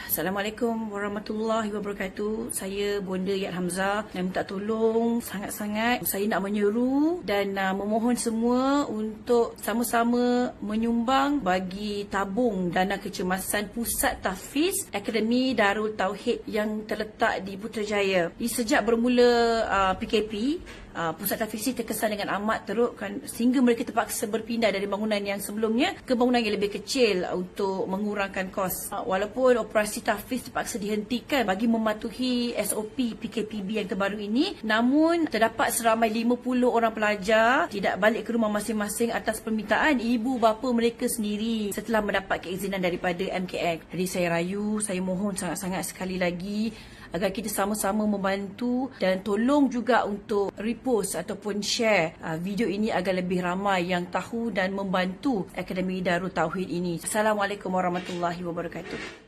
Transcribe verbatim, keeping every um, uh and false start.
Assalamualaikum warahmatullahi wabarakatuh. Saya Bonda Yat Hamzah yang minta tolong sangat-sangat. Saya nak menyeru dan uh, memohon semua untuk sama-sama menyumbang bagi tabung dana kecemasan Pusat Tahfiz Akademi Darul Tauhid yang terletak di Putrajaya. Di sejak bermula uh, P K P, Uh, Pusat Tahfiz ini terkesan dengan amat teruk kan, sehingga mereka terpaksa berpindah dari bangunan yang sebelumnya ke bangunan yang lebih kecil untuk mengurangkan kos. Uh, walaupun operasi tahfiz terpaksa dihentikan bagi mematuhi S O P P K P B yang terbaru ini, namun terdapat seramai lima puluh orang pelajar tidak balik ke rumah masing-masing atas permintaan ibu bapa mereka sendiri setelah mendapat keizinan daripada M K X. Jadi saya rayu, saya mohon sangat-sangat sekali lagi agar kita sama-sama membantu dan tolong juga untuk repost ataupun share uh, video ini agar lebih ramai yang tahu dan membantu Akademi Darul Tauhid ini. Assalamualaikum warahmatullahi wabarakatuh.